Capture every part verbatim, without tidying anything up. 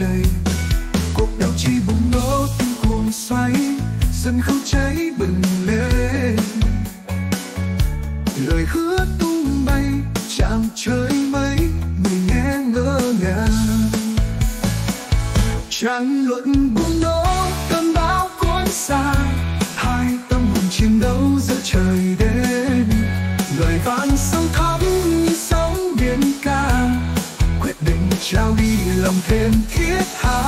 đầy. Cuộc đấu trí bùng nổ tiếng cuồng xoay, sân khấu cháy bừng lên. Lời hứa tung bay chạm trời mây, người nghe ngỡ ngàng. Tranh luận bùng nổ cơn bão cuốn xa, hai tâm hồn chiến đấu giữa trời đêm. Lời vang sâu thẳm như sóng biển ca, quyết định trao đi lòng thêm thiết tha.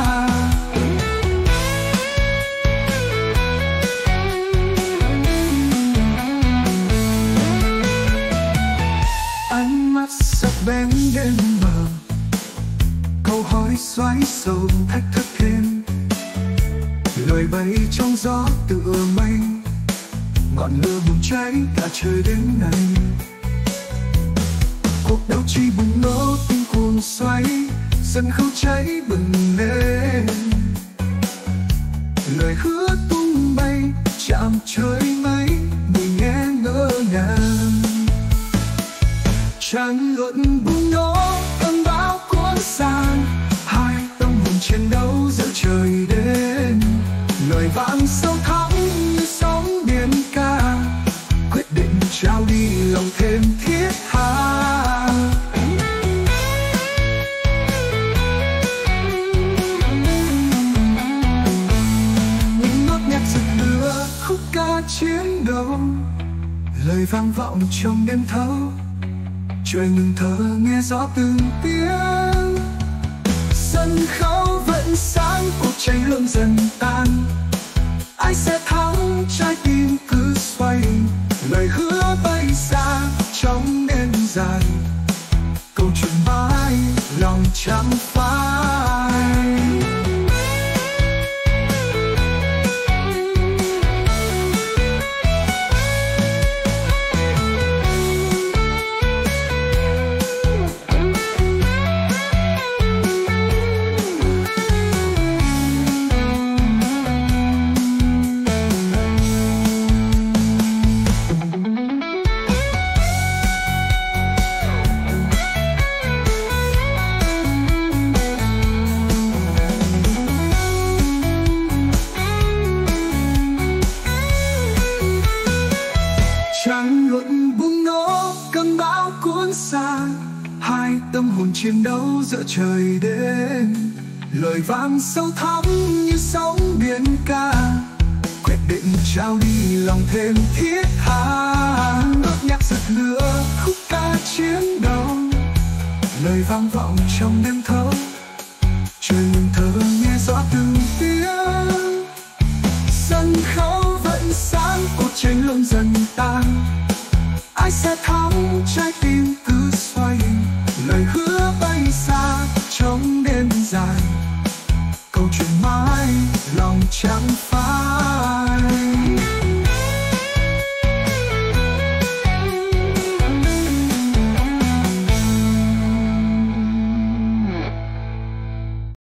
Ánh mắt sắc bén đêm mờ, câu hỏi xoáy sâu thách thức thêm. Lời bay trong gió tựa mây, ngọn lửa bùng cháy cả trời đến ngày. Cuộc đấu trí bùng nổ tiếng cuồng xoay, sân khấu cháy bừng lên. Lời hứa tung bay chạm trời mây, người nghe ngỡ ngàng. Tranh luận bùng nổ cơn bão cuốn sang, hai tâm hồn chiến đấu giữa trời đêm. Lời vang sâu thẳm như sóng biển ca, quyết định trao đi lòng thêm thiết tha. Những nốt nhạc rực lửa khúc ca chiến đấu, lời vang vọng trong đêm thâu. Trời ngừng thở nghe rõ từng tiếng, sân khấu vẫn sáng, cuộc cháy luôn dần tan. Ai sẽ thắng trái tim cứ xoay, lời hứa bay xa trong đêm dài. Câu chuyện mãi lòng chẳng phai. Tranh luận bùng nổ cơn bão cuốn xa, hai tâm hồn chiến đấu giữa trời đêm. Lời vang sâu thẳm như sóng biển ca, quyết định trao đi lòng thêm thiết tha. Nốt nhạc rực lửa khúc ca chiến đấu, lời vang vọng trong đêm thâu. Trời ngừng thở nghe rõ từng tiếng, sân khấu vẫn sáng, cuộc tranh luận dần tan. Ai sẽ thắng trái tim cứ xoay, lời hứa bay xa trong đêm dài. Câu chuyện mãi lòng chẳng